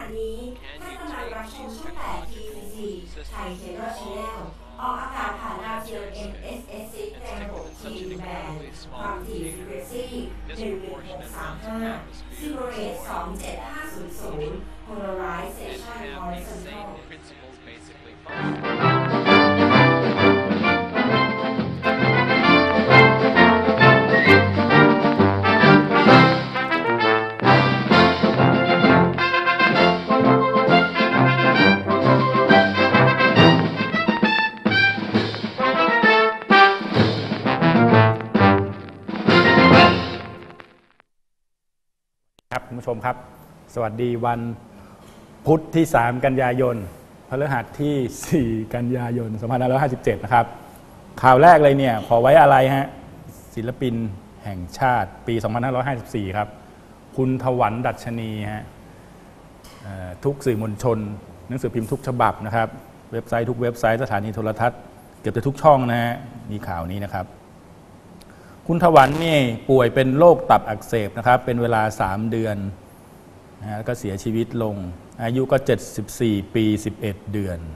นี้ท่านกำลังรับชมช่อง8 TCC ไทยเคเบิลชาแนลออกอากาศผ่านดาวเทียม MSS6 ในระบบ TV Band ความถี่ Frequency 11635 Zero Rate 27500 Polarization Horizontal ครับคุณผู้ชมครับสวัสดีวันพุธที่3กันยายนพฤหัสที่4กันยายน2557นะครับข่าวแรกเลยเนี่ยขอไว้อะไรฮะศิลปินแห่งชาติปี2554ครับคุณถวันดัชนีฮะทุกสื่อมวลชนหนังสือพิมพ์ทุกฉบับนะครับเว็บไซต์ทุกเว็บไซต์สถานีโทรทัศน์เกือบจะทุกช่องนะฮะมีข่าวนี้นะครับคุณถวันนี่ป่วยเป็นโรคตับอักเสบนะครับเป็นเวลา3 เดือนนะแล้วก็เสียชีวิตลงอายุก็74 ปี 11 เดือน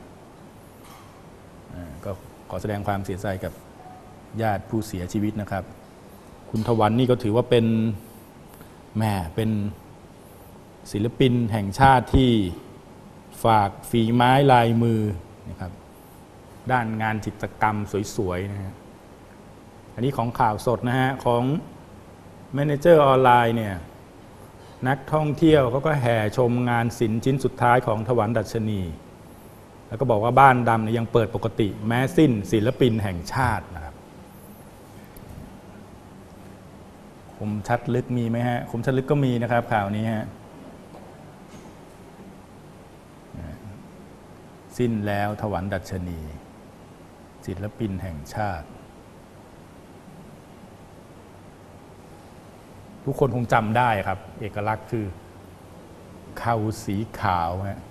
ก็ขอแสดงความเสียใจกับญาติผู้เสียชีวิตนะครับคุณถวันนี่ก็ถือว่าเป็นเป็นศิลปินแห่งชาติที่ฝากฝีไม้ลายมือนะครับด้านงานจิตรกรรมสวยๆนะฮะอันนี้ของข่าวสดนะฮะของแมเนเจอร์ออนไลน์เนี่ยนักท่องเที่ยวเขาก็แห่ชมงานศิลป์ชิ้นสุดท้ายของถวันดัชนีแล้วก็บอกว่าบ้านดำเนี่ยยังเปิดปกติแม้สิ้นศิลปินแห่งชาตินะครับคมชัดลึกมีไหมฮะคมชัดลึกก็มีนะครับข่าวนี้ฮะสิ้นแล้วถวันดัชนีศิลปินแห่งชาติทุกคนคงจำได้ครับเอกลักษณ์คือเข่าสีขาวฮะ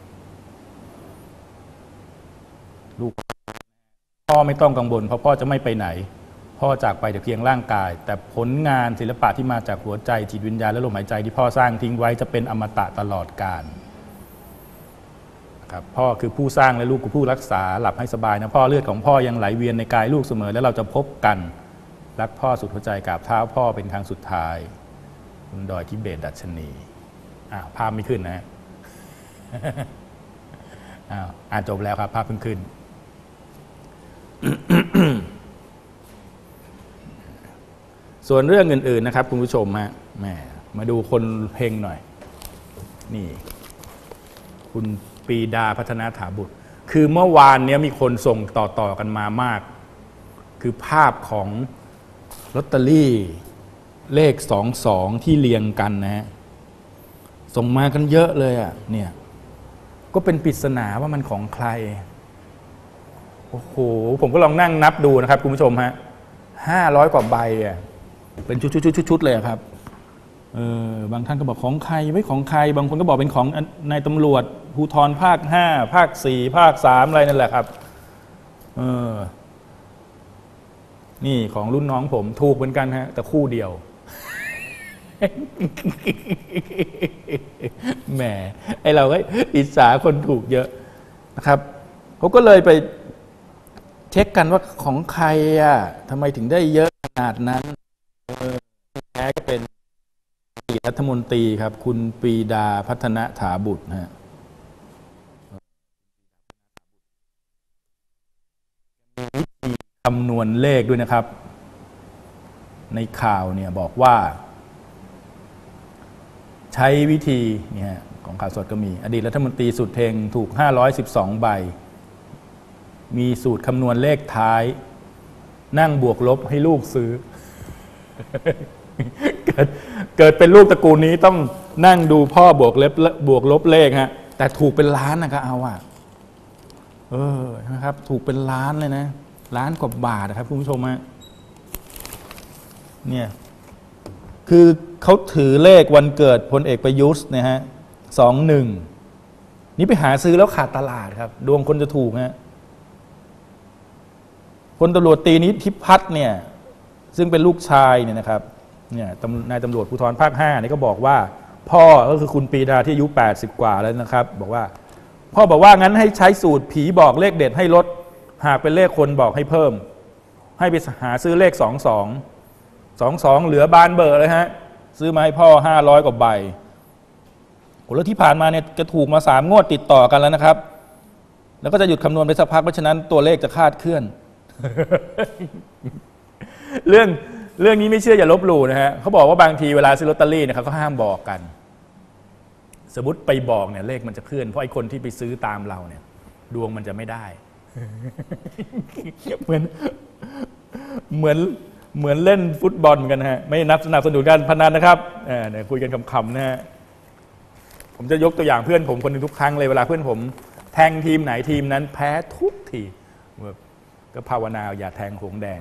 ลูกพ่อไม่ต้องกังวลเพราะพ่อจะไม่ไปไหนพ่อจากไปแต่เพียงร่างกายแต่ผลงานศิลปะที่มาจากหัวใจจิตวิญญาณและลมหายใจที่พ่อสร้างทิ้งไว้จะเป็นอมตะตลอดกาลครับพ่อคือผู้สร้างและลูกคือผู้รักษาหลับให้สบายนะพ่อเลือดของพ่อยังไหลเวียนในกายลูกเสมอและเราจะพบกันรักพ่อสุดหัวใจกราบเท้าพ่อเป็นครั้งสุดท้ายคุณดอยทิเบตดัชนีภาพไม่ขึ้นนะอ่านจบแล้วครับภาพเพิ่งขึ้น ส่วนเรื่องอื่นๆนะครับคุณผู้ชมฮะมาดูคนเพลงหน่อยนี่คุณปีดาพัฒนาถาบุตรคือเมื่อวานนี้มีคนส่งต่อกันมามากคือภาพของลอตเตอรี่เลข22ที่เรียงกันนะฮะส่งมากันเยอะเลยอ่ะเนี่ยก็เป็นปริศนาว่ามันของใครโอ้โหผมก็ลองนั่งนับดูนะครับคุณผู้ชมฮะ500 กว่าใบอ่ะเป็นชุดๆเลยครับบางท่านก็บอกของใครไม่ของใครบางคนก็บอกเป็นของนายตำรวจภูธรภาค5ภาค4ภาค3อะไรนั่นแหละครับนี่ของรุ่นน้องผมถูกเหมือนกันฮะแต่คู่เดียวแหมไอเราก็อิจฉาคนถูกเยอะนะครับเขาก็เลยไปเช็คกันว่าของใครอ่ะทำไมถึงได้เยอะขนาดนั้นแท้ก็เป็นรัฐมนตรีครับคุณปรีดาพัฒนาถาบุตรฮะวิธีคำนวณเลขด้วยนะครับในข่าวเนี่ยบอกว่าใช้วิธีเนี่ยของข่าวสดก็มีอดีตรัฐมนตรีสุดเฮงถูก512ใบมีสูตรคำนวณเลขท้ายนั่งบวกลบให้ลูกซื้อ เกิดเป็นลูกตระกูลนี้ต้องนั่งดูพ่อบวกลบเลขฮะแต่ถูกเป็นล้านนะครับเอาอ่ะนะครับถูกเป็นล้านเลยนะล้านกว่าบาทนะครับคุณผู้ชมฮะเนี่ยคือเขาถือเลขวันเกิดพลเอกประยุทธ์นะฮะ21นี่ไปหาซื้อแล้วขาดตลาดครับดวงคนจะถูกฮะพลตำรวจตรีนิธิพัฒน์เนี่ยซึ่งเป็นลูกชายเนี่ยนะครับเนี่ยนายตำรวจภูธรภาค5เนี่ยก็บอกว่าพ่อก็คือคุณปรีดาที่อายุ80กว่าแล้วนะครับบอกว่าพ่อบอกว่างั้นให้ใช้สูตรผีบอกเลขเด็ดให้ลดหากเป็นเลขคนบอกให้เพิ่มให้ไปหาซื้อเลข22เหลือบานเบอร์เลยฮะซื้อมาให้พ่อ500กว่าใบโอ้แล้วที่ผ่านมาเนี่ยจะถูกมา3งวดติดต่อกันแล้วนะครับแล้วก็จะหยุดคำนวณไปสักพักเพราะฉะนั้นตัวเลขจะคลาดเคลื่อน เรื่องนี้ไม่เชื่ออย่าลบหลู่นะฮะเขาบอกว่าบางทีเวลาซื้อลอตเตอรี่นะครับเขาห้ามบอกกันสมมติไปบอกเนี่ยเลขมันจะเคลื่อนเพราะไอ้คนที่ไปซื้อตามเราเนี่ยดวงมันจะไม่ได้ เหมือนเล่นฟุตบอลกันฮะไม่นับสนับสนุนการพนันนะครับเนี่ยคุยกันขำๆนะฮะผมจะยกตัวอย่างเพื่อนผมคนหนึ่งทุกครั้งเลยเวลาเพื่อนผมแทงทีมไหนทีมนั้นแพ้ทุกทีก็ภาวนาอย่าแทงหงแดง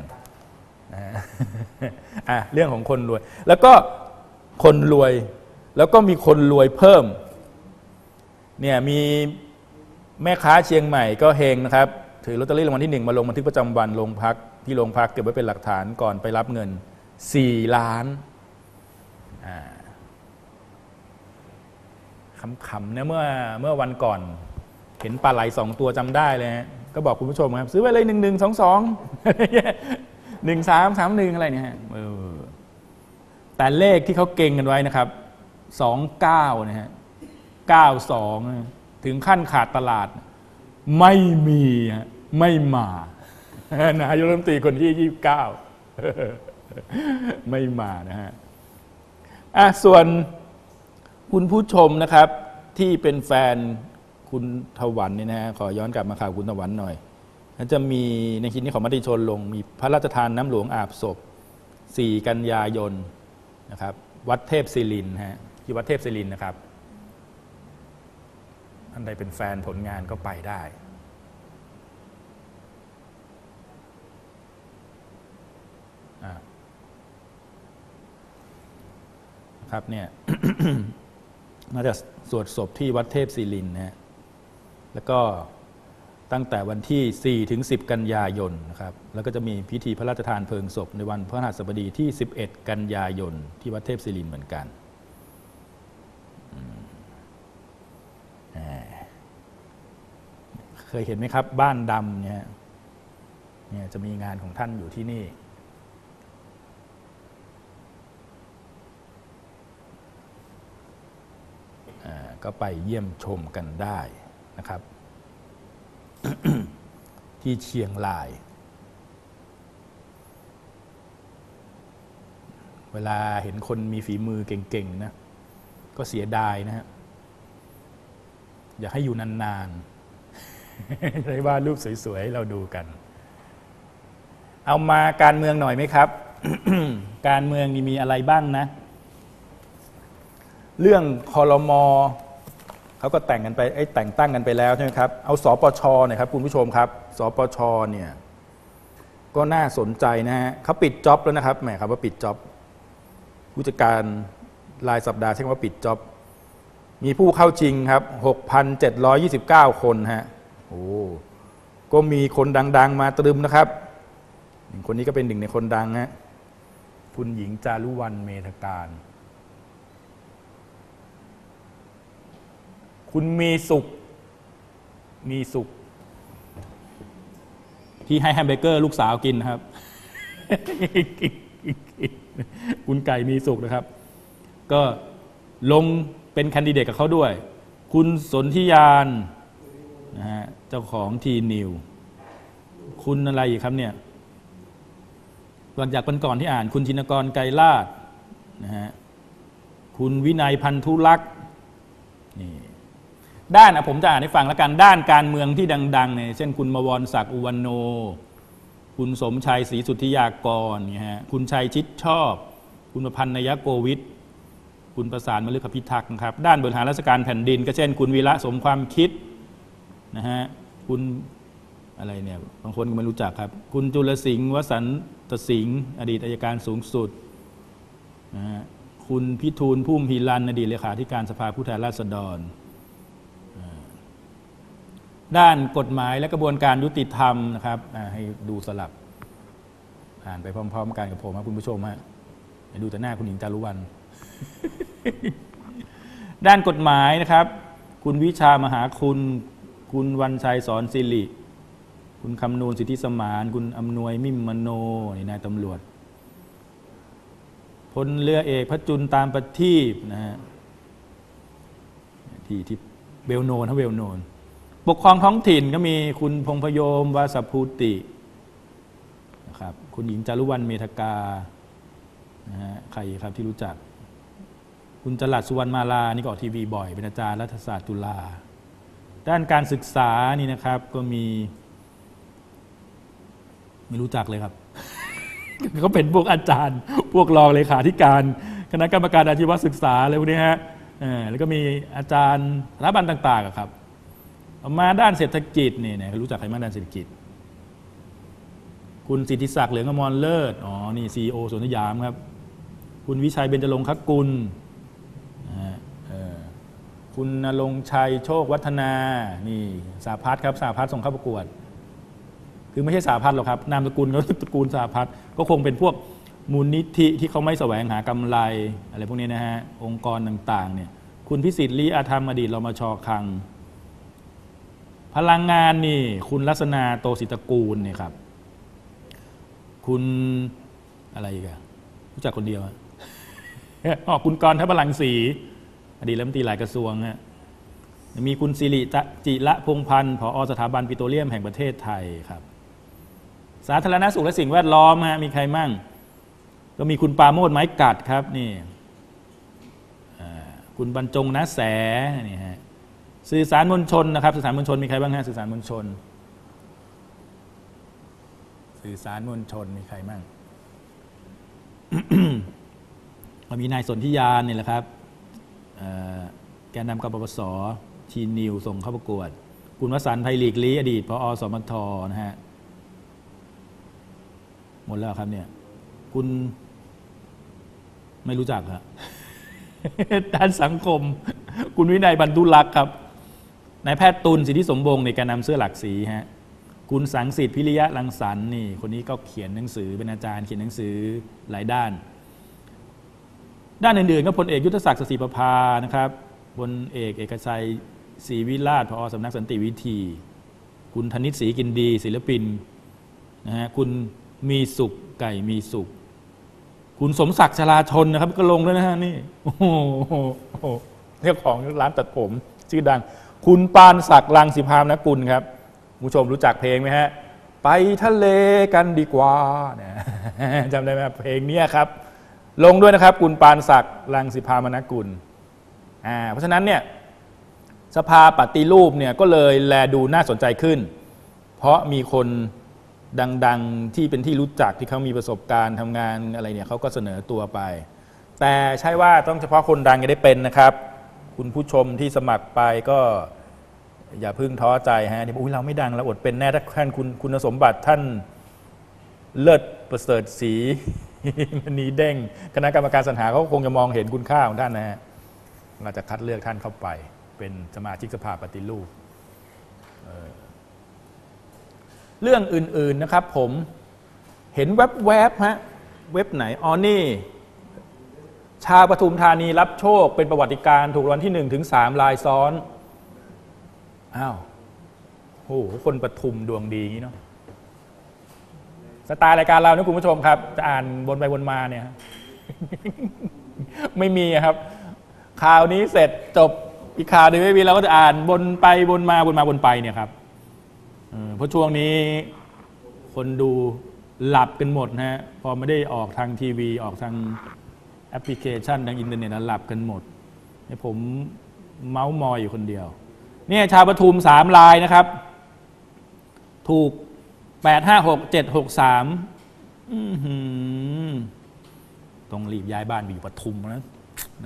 เรื่องของคนรวยแล้วก็คนรวยแล้วก็มีคนรวยเพิ่มเนี่ยมีแม่ค้าเชียงใหม่ก็เฮงนะครับถือลอตเตอรี่รางวัลที่1มาลงบันทึกประจำวันโรงพักที่โรงพักเก็บไว้เป็นหลักฐานก่อนไปรับเงิน4 ล้านขำๆนะเมื่อวันก่อนเห็นปลาไหล2 ตัวจำได้เลยฮะก็บอกคุณผู้ชมครับซื้อไว้เลย1122 1331อะไรเนี่ยฮะแต่เลขที่เขาเก่งกันไว้นะครับ29นะฮะ92ถึงขั้นขาดตลาดไม่มีไม่มานายกรัฐมนตรีคนที่29ไม่มานะฮะส่วนคุณผู้ชมนะครับที่เป็นแฟนคุณถวันเนี่ยนะฮะขอย้อนกลับมาข่าวคุณถวันหน่อยจะมีในคลิปนี้ของมติชนลงมีพระราชทานน้ำหลวงอาบศพ4 กันยายนนะครับวัดเทพศิรินทร์ฮะที่วัดเทพศิรินทร์นะครับท่านใดเป็นแฟนผลงานก็ไปได้ครับเนี่ย น่าจะสวดศพที่วัดเทพศิรินทร์นะฮะแล้วก็ตั้งแต่วันที่4 ถึง 10 กันยายนนะครับแล้วก็จะมีพิธีพระราชทานเพลิงศพในวันพฤหัสบดีที่11 กันยายนที่วัดเทพศิรินทร์เหมือนกันเคยเห็นไหมครับบ้านดำเนี่ยจะมีงานของท่านอยู่ที่นี่ก็ไปเยี่ยมชมกันได้นะครับ ที่เชียงรายเวลาเห็นคนมีฝีมือเก่งๆนะก็เสียดายนะฮะอยากให้อยู่นานๆได้วาดรูปสวยๆให้เราดูกันเอามาการเมืองหน่อยไหมครับ การเมืองนี่มีอะไรบ้างนะเรื่องครม.เขาก็แต่งตั้งกันไปแล้วใช่ไหมครับเอาสปช.เนี่ยครับคุณผู้ชมครับสปช.เนี่ยก็น่าสนใจนะฮะเขาปิดจ็อบแล้วนะครับแหมครับว่าปิดจ็อบผู้จัดการรายสัปดาห์ใช้คำว่าปิดจ็อบมีผู้เข้าชิงครับ 6,729 คนฮะโอ้ก็มีคนดังๆมาตรึมนะครับคนนี้ก็เป็นหนึ่งในคนดังฮะคุณหญิงจารุวรรณเมธการคุณมีสุขที่ให้แฮมเบอร์เกอร์ลูกสาวกินนะครับ คุณไก่มีสุขนะครับก็ลงเป็นแคนดิเดตกับเขาด้วยคุณสนธิยานนะฮะเจ้าของทีนิวคุณอะไรอีกครับเนี่ยหลังจากวันก่อนที่อ่านคุณชินกรไกรลาภนะฮะคุณวินัยพันธุลักษณ์นี่ด้านผมจะอ่านให้ฟังแล้วกันด้านการเมืองที่ดังๆเนี่ยเช่นคุณมวรศักดิ์อุวันโนคุณสมชัยศรีสุทธิยากรเนี่ยฮะคุณชัยชิดชอบคุณประพันธ์นยโกวิทคุณประสานมฤคพิทักษ์ครับด้านบริหารราชการแผ่นดินก็เช่นคุณวีระสมความคิดนะฮะคุณอะไรเนี่ยบางคนก็ไม่รู้จักครับคุณจุลสิงห์วสันตสิงห์อดีตอัยการสูงสุดนะฮะคุณพิทูลพุ่มพีรันอดีตเลขาธิการสภาผู้แทนราษฎรด้านกฎหมายและกระบวนการยุติธรรมนะครับให้ดูสลับอ่านไปพร้อมๆกันกับผมครับคุณผู้ชมฮะดูแต่หน้าคุณหญิงจารุวรรณด้านกฎหมายนะครับคุณวิชามหาคุณวันชัยสอนศิริคุณคำนูนสิทธิสมานคุณอำนวยมิมมโนนี่นายตำรวจพลเรือเอกพระจุลตามประทีปนะฮะที่เบลโนนเขาเบลโนนปกครองท้องถิ่นก็มีคุณพงพยมวาสภูตินะครับคุณหญิงจารุวรรณเมธกานะฮะใครครับที่รู้จักคุณจรัสสุวรรณมาลานี่ก็ออกทีวีบ่อยเป็นอาจารย์รัฐศาสตร์จุฬาด้านการศึกษานี่นะครับก็มีไม่รู้จักเลยครับ เขาเป็นพวกอาจารย์พวกรองเลขาธิการคณะกรรมการอาชีวศึกษาอะไรพวกนี้ฮะแล้วก็มีอาจารย์สถาบันต่างๆครับมาด้านเศรษฐกิจนี่รู้จักใครมาด้านเศรษฐกิจคุณสิทธิศักดิ์เหลืองอมรเลิศนี่ CEO สวนสยามครับคุณวิชัยเบญจรงคกุลคุณณรงค์ชัยโชควัฒนานี่สาพัฒน์ครับสาพัฒน์ส่งเข้าประกวดคือไม่ใช่สาพัฒน์หรอกครับนามสกุลเขาตระกูลสาพัฒน์ก็คงเป็นพวกมูลนิธิที่เขาไม่แสวงหากำไรอะไรพวกนี้นะฮะองค์กรต่างๆเนี่ยคุณพิสิทธิ์ลีอาธรรมอดีตรมช.คลังพลังงานนี่คุณลักษณาโตศิตกูลเนี่ยครับคุณอะไรอีกอะรู้จักคนเดียวคุณกรณ์ทัพพลังศรีอดีตรัฐมนตรีหลายกระทรวงฮะมีคุณสิริจิระพงษ์พันธ์ผอ.สถาบันปิโตรเลียมแห่งประเทศไทยครับสาธารณสุขและสิ่งแวดล้อมฮะมีใครมั่งก็มีคุณปาโมทย์ไม้กัดครับนี่คุณบรรจงนะแสนี่ฮะสื่อสารมวลชนนะครับสื่อสารมวลชนมีใครบ้างฮะสื่อสารมวลชนมีใครบ้าง มีนายสนธิยานนี่แหละครับแกนนำกปปส.ทีนิวส่งเข้าประกวดคุณวสันต์ไพลีกลี้อดีตผอ.สมท.นะฮะหมดแล้วครับเนี่ยคุณไม่รู้จักครับ ด้านสังคมคุณวินัยบรรทุลักษ์ครับนายแพทย์ตุลสิทธิสมบงศ์ในการนำเสื้อหลักสีฮะคุณสังสิทธิ์พิริยะรังสรรค์นี่คนนี้ก็เขียนหนังสือเป็นอาจารย์เขียนหนังสือหลายด้านอื่นๆก็พลเอกยุทธศักดิ์ ศรีประภานะครับพลเอกเอกชัยศรีวิราชผอ.สำนักสันติวิธีคุณธนิตศรีกินดีศิลปินนะฮะคุณมีสุขไก่มีสุขคุณสมศักดิ์ชลาชนนะครับก็ลงแล้วนะฮะนี่โอ้โหเจ้าของร้านตัดผมชื่อดังคุณปานศักดิ์รังสิพามนกุลครับผู้ชมรู้จักเพลงไหมฮะไปทะเลกันดีกว่าจำได้ไหมเพลงนี้ครับลงด้วยนะครับคุณปานศักดิ์รังสิพามนกุลเพราะฉะนั้นเนี่ยสภาปฏิรูปเนี่ยก็เลยแลดูน่าสนใจขึ้นเพราะมีคนดังๆที่เป็นที่รู้จักที่เขามีประสบการณ์ทำงานอะไรเนี่ยเขาก็เสนอตัวไปแต่ใช่ว่าต้องเฉพาะคนดังจะได้เป็นนะครับคุณผู้ชมที่สมัครไปก็อย่าพึ่งท้อใจฮะที่เราไม่ดังเราอดเป็นแน่ถ้าท่านคุณสมบัติท่านเลิศประเสริฐศรีมณีเด้งคณะกรรมการสรรหาเขาคงจะมองเห็นคุณค่าของท่านนะฮะเราจะคัดเลือกท่านเข้าไปเป็นสมาชิกสภาปฏิรูปเรื่องอื่นๆนะครับผมเห็นแวบๆฮะเว็บไหนนี่ชาวปทุมธานีรับโชคเป็นประวัติการณ์ถูกรางวัลที่1 ถึง 3รายซ้อนโอ้โหคนปทุมดวงดีงี้เนาะสไตล์รายการเรานะคุณผู้ชมครับจะอ่านวนไปวนมาเนี่ยไม่มีครับข่าวนี้เสร็จจบอีกข่าวหนึ่งไม่มีเราก็จะอ่านวนไปวนมาวนไปเนี่ยครับเพราะช่วงนี้คนดูหลับกันหมดนะฮะพอไม่ได้ออกทางทีวีออกทางแอปพลิเคชันทางอินเทอร์เน็ตหลับกันหมดให้ผมเมาส์มอยอยู่คนเดียวเนี่ยชาวปทุม3รายนะครับถูก856763ต้องรีบย้ายบ้านไปอยู่ปทุมนะแหม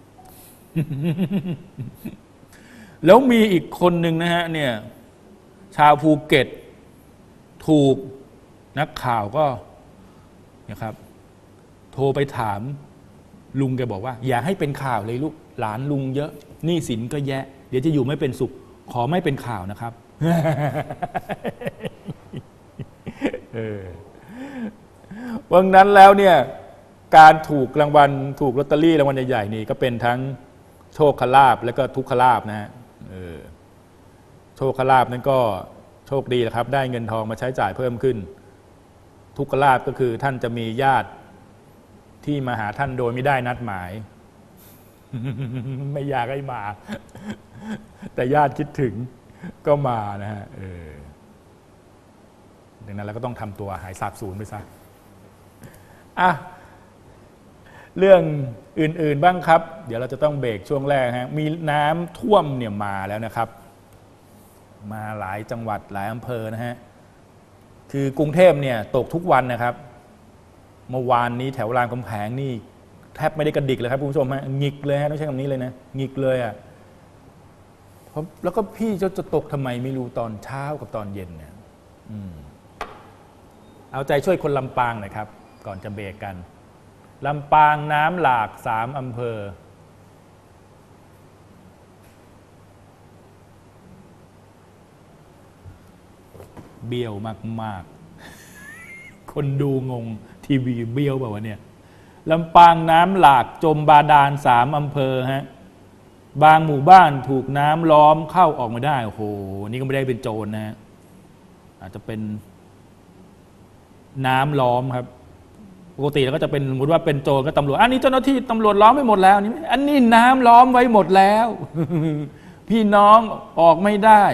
แล้วมีอีกคนหนึ่งนะฮะเนี่ยชาวภูเก็ตถูกนักข่าวก็นะครับโทรไปถามลุงแกบอกว่าอย่าให้เป็นข่าวเลยลูกหลานลุงเยอะหนี้สินก็แย่เดี๋ยวจะอยู่ไม่เป็นสุขขอไม่เป็นข่าวนะครับวันนั้นแล้วเนี่ยการถูกรางวัลถูกลอตเตอรี่รางวัลใหญ่ๆนี่ก็เป็นทั้งโชคลาภแล้วก็ทุกขลาภนะฮะโชคลาภนั้นก็โชคดีนะครับได้เงินทองมาใช้จ่ายเพิ่มขึ้นทุกขลาภก็คือท่านจะมีญาติที่มาหาท่านโดยไม่ได้นัดหมาย ไม่อยากให้มา แต่ญาติคิดถึงก็มานะฮะดังนั้นเราก็ต้องทำตัวหายสาบสูญไปซะอ่ะเรื่องอื่นๆบ้างครับเดี๋ยวเราจะต้องเบรกช่วงแรกฮะมีน้ำท่วมเนี่ยมาแล้วนะครับมาหลายจังหวัดหลายอำเภอนะฮะคือกรุงเทพเนี่ยตกทุกวันนะครับเมื่อวานนี้แถวรามคำแหงนี่แทบไม่ได้กระดิกเลยครับคุณผู้ชมฮะหงิกเลยฮะต้องใช้คำนี้เลยนะหงิกเลยอ่ะแล้วก็พี่จะตกทำไมไม่รู้ตอนเช้ากับตอนเย็นเนี่ยเอาใจช่วยคนลำปางหน่อยครับก่อนจะเบรกกันลำปางน้ำหลาก3 อำเภอเบี้ยวมากๆคนดูงงทีวีเบี้ยวเปล่าวะเนี่ยลำปางน้ำหลากจมบาดาล3 อำเภอฮะบางหมู่บ้านถูกน้ำล้อมเข้าออกมาได้โอ้โหนี่ก็ไม่ได้เป็นโจรนะฮะอาจจะเป็นน้ำล้อมครับปกติแล้วก็จะเป็นสมมติว่าเป็นโจรก็ตำรวจอันนี้เจ้าหน้าที่ตำรวจล้อมไม่หมดแล้วอันนี้น้ำล้อมไว้หมดแล้ว พี่น้องออกไม่ได้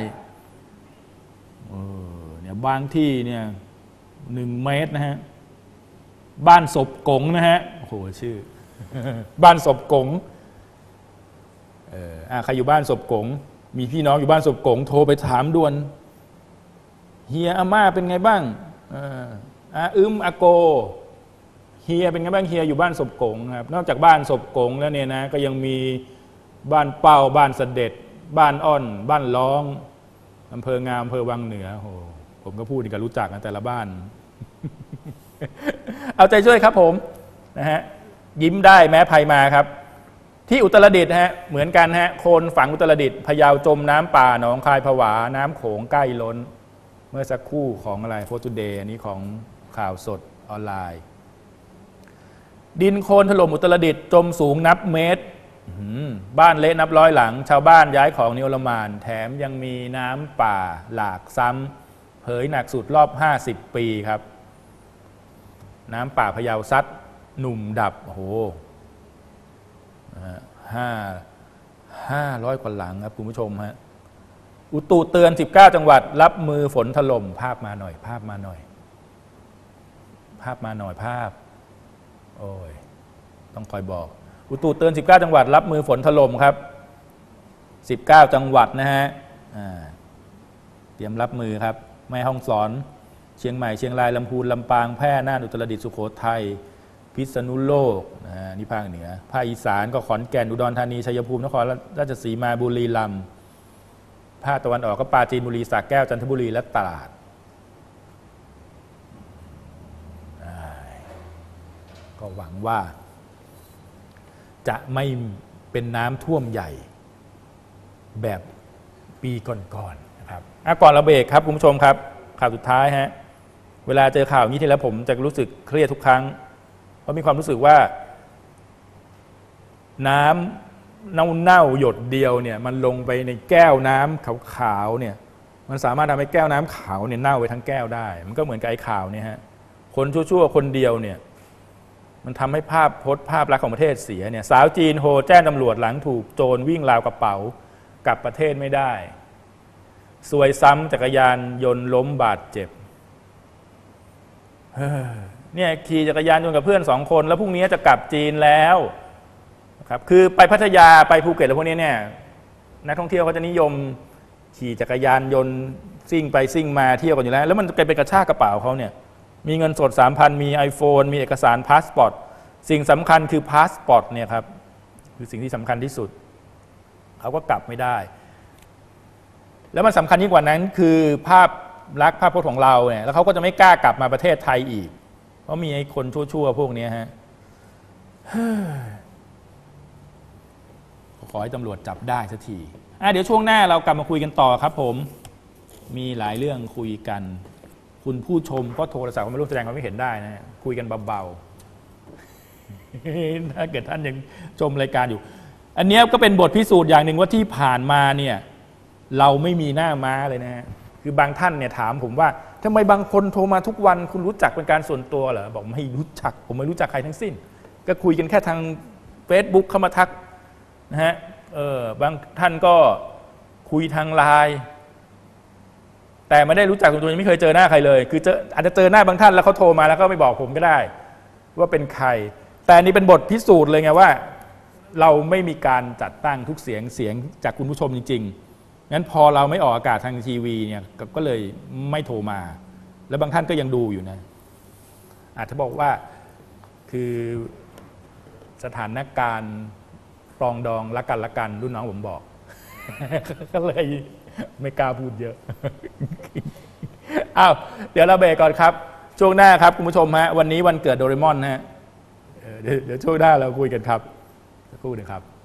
เนี่ยบางที่เนี่ย1 เมตรนะฮะบ้านศพกงนะฮะโอ้โหชื่อ บ้านศพกงใครอยู่บ้านศพกงมีพี่น้องอยู่บ้านศพกงโทรไปถามด่วนเฮียอาม่าเป็นไงบ้างอาโกเฮียเป็นไงบ้างเฮียอยู่บ้านศพกงครับนอกจากบ้านศพกงแล้วเนี่ยนะก็ยังมีบ้านเป้าบ้านเสด็จบ้านอ้อนบ้านร้องอำเภองามอำเภอวังเหนือโอ้ผมก็พูดกันรู้จักนะแต่ละบ้าน เอาใจช่วยครับผมนะฮะยิ้มได้แม้ภัยมาครับที่อุตรดิตถ์ฮะเหมือนกันฮะโคนฝังอุตรดิตถ์พะเยาจมน้ำป่าหนองคายผวาน้ำโขงใกล้ล้นเมื่อสักครู่ของอะไรโพสต์ทูเดย์อันนี้ของข่าวสดออนไลน์ดินโคลนถล่มอุตรดิตถ์จมสูงนับเมตรบ้านเละนับร้อยหลังชาวบ้านย้ายของนิรมานแถมยังมีน้ำป่าหลากซ้ำเผยหนักสุดรอบ50 ปีครับน้ำป่าพะเยาซัดหนุ่มดับโอ้โห500 กว่าหลังครับคุณผู้ชมฮะอุตุเตือน19 จังหวัดรับมือฝนถล่มภาพมาหน่อยภาพโอ้ยต้องคอยบอกอุตุเตือน19 จังหวัดรับมือฝนถล่มครับ19 จังหวัดนะฮะเตรียมรับมือครับแม่ฮ่องสอนเชียงใหม่เชียงรายลำพูนลำปางแพร่น่านอุตรดิตถ์สุโขทัยพิษณุโลกนี่ภาคเหนือภาคอีสานก็ขอนแก่นอุดรธานีชัยภูมินครราชสีมาบุรีรัมย์ภาคตะวันออกก็ปราจีนบุรีสระแก้วจันทบุรีและตราดก็หวังว่าจะไม่เป็นน้ำท่วมใหญ่แบบปีก่อนๆนะครับก่อนเราเบรกครับคุณผู้ชมครับข่าวสุดท้ายฮะเวลาเจอข่าวนี้ทีแล้วผมจะรู้สึกเครียดทุกครั้งเพราะมีความรู้สึกว่าน้ำเน่าหยดเดียวเนี่ยมันลงไปในแก้วน้ำขาวๆเนี่ยมันสามารถทำให้แก้วน้ำขาวเนี่ยเน่าไปทั้งแก้วได้มันก็เหมือนกับไอ้ข่าวเนี่ยฮะคนชั่วๆคนเดียวเนี่ยมันทำให้ภาพพจน์ภาพลักษณ์ของประเทศเสียเนี่ยสาวจีนโทรแจ้งตำรวจหลังถูกโจรวิ่งราวกระเป๋ากลับประเทศไม่ได้ซวยซ้ำจักรยานยนต์ล้มบาดเจ็บเนี่ยขี่จักรยานยนต์กับเพื่อน2 คนแล้วพรุ่งนี้จะกลับจีนแล้วครับคือไปพัทยาไปภูเก็ตแล้วพวกนี้เนี่ยนักท่องเที่ยวเขาจะนิยมขี่จักรยานยนต์ซิ่งไปซิ่งมาเที่ยวกันอยู่แล้วมันกลายเป็นกระชากกระเป๋าเขาเนี่ยมีเงินสด 3,000 มี iPhone มีเอกสารพาสปอร์ตสิ่งสำคัญคือพาสปอร์ตเนี่ยครับคือสิ่งที่สำคัญที่สุดเขาก็กลับไม่ได้แล้วมันสำคัญยิ่งกว่านั้นคือภาพลักษณ์ภาพพจน์ของเราเนี่ยแล้วเขาก็จะไม่กล้ากลับมาประเทศไทยอีกเพราะมีไอ้คนชั่วๆพวกนี้ฮะขอให้ตำรวจจับได้สักทีเดี๋ยวช่วงหน้าเรากลับมาคุยกันต่อครับผมมีหลายเรื่องคุยกันคุณผู้ชมก็โทรศัพท์มาร่วมแสดงความคิดเห็นได้นะคุยกันเบาๆถ้าเกิดท่านยังชมรายการอยู่อันนี้ก็เป็นบทพิสูจน์อย่างหนึ่งว่าที่ผ่านมาเนี่ยเราไม่มีหน้าม้าเลยนะฮะคือบางท่านเนี่ยถามผมว่าทำไมบางคนโทรมาทุกวันคุณรู้จักเป็นการส่วนตัวเหรอบอกไม่รู้จักผมไม่รู้จักใครทั้งสิ้นก็คุยกันแค่ทาง Facebook เข้ามาทักนะฮะบางท่านก็คุยทางไลน์แต่ไม่ได้รู้จักตัวยังไม่เคยเจอหน้าใครเลยคืออาจจะเจอหน้าบางท่านแล้วเขาโทรมาแล้วก็ไม่บอกผมก็ได้ว่าเป็นใครแต่นี่เป็นบทพิสูจน์เลยไงว่าเราไม่มีการจัดตั้งทุกเสียงจากคุณผู้ชมจริงๆงั้นพอเราไม่ออกอากาศทางทีวีเนี่ยก็เลยไม่โทรมาแล้วบางท่านก็ยังดูอยู่นะอาจจะบอกว่าคือสถานการณ์ปรองดองละกันรุ่นน้องผมบอก ก็เลยไม่กล้าพูดเยอะ อ้าวเดี๋ยวเราเบรกก่อนครับช่วงหน้าครับคุณผู้ชมฮะวันนี้วันเกิดโดเรมอนนะฮะเดี๋ยวช่วงหน้าเราคุยกันครับสักครู่หนึ่งครับ